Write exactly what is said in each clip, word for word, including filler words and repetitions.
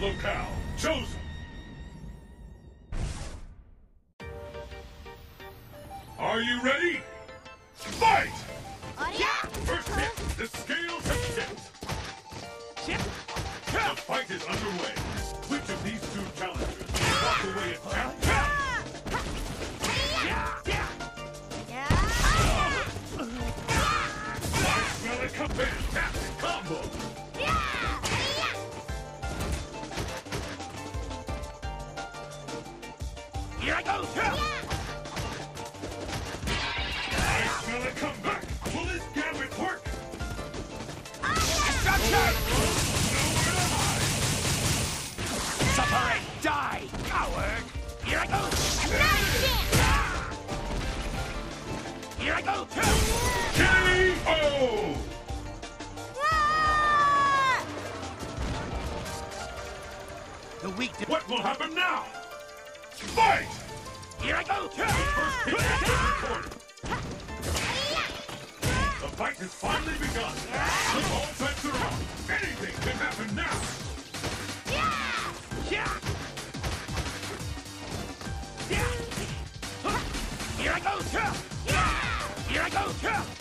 locale chosen. Are you ready? Fight! First hit, the scales have tipped. The fight is underway. Which of these two challengers will walk away at champion? I smell a fantastic combo. Here I go! I smell a comeback. Will this gambit work? Destruction! Nowhere to hide. Suffer and die, coward! Here I go! Here I go! K O! The weak. What will happen now? Fight! Here I go! The first hit has been recorded. The fight has finally begun. With all bets are on. Anything can happen now. Here I go! Here I go!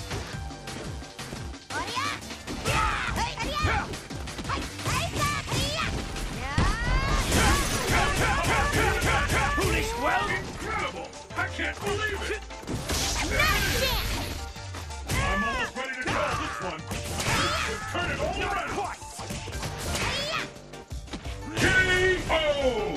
Foolish well? Incredible! I can't believe it! I'm almost ready to call this one. Let's turn it all around. K O!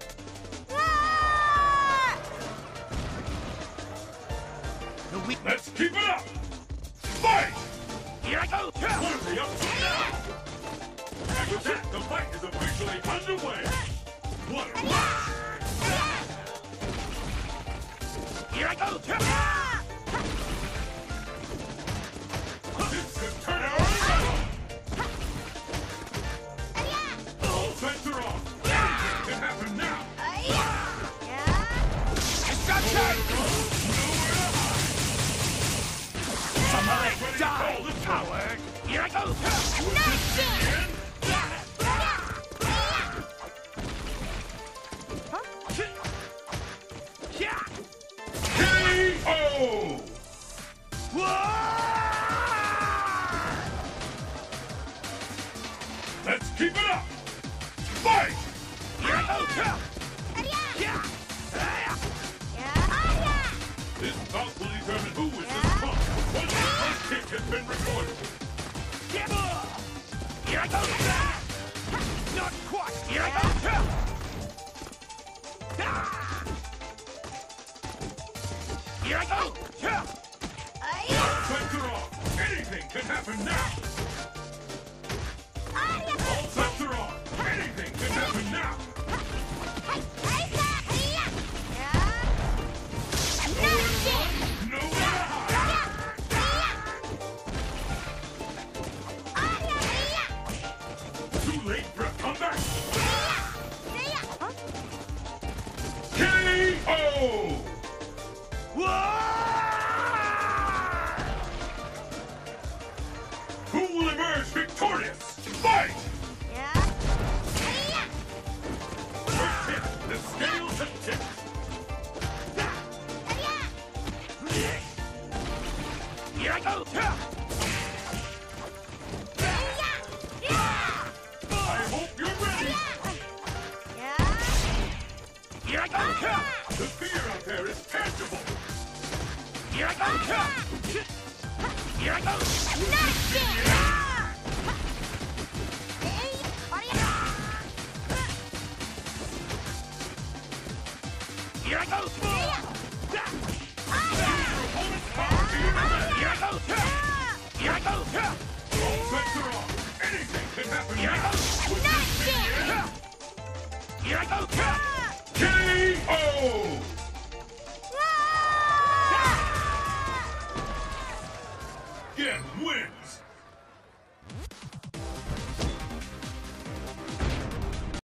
Let's keep it up! Fight! Here I go! What are they up to now? And with that, the fight is officially underway! What a rush! Here I go! This could turn it all around! All bets are off! Anything can happen now! Destruction! Somebody die, coward! Here I go! K O! Let's keep it up! Fight! Here I go! This bout will determine who is the strongest. Once the first kick has been recorded. Here I go! Not quite! Here I go! Here I go! All bets are off! Anything can happen now! All bets are off! Anything can happen now! Late for a comeback? K O! Who will emerge victorious? Fight! First hit, the scales have tipped. Here I go! Here I go! The fear out there is tangible! Here I go! Here I go! Here I go! Here I go! Here I go! All bets are off! Anything can happen! Here I go! Here I go!